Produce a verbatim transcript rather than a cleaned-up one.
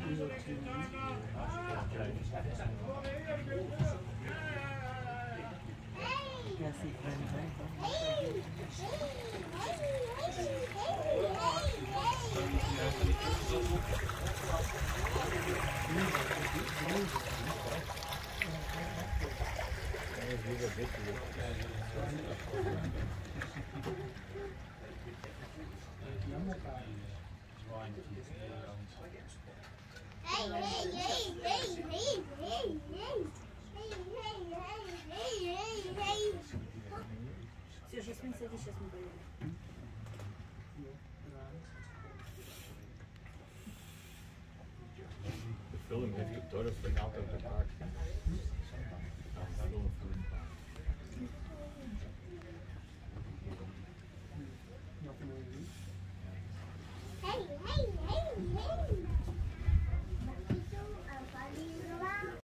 Все, Жасмин, садись, сейчас мы поедем. De film heeft getorst, dat gaat ook de park. Hey, hey,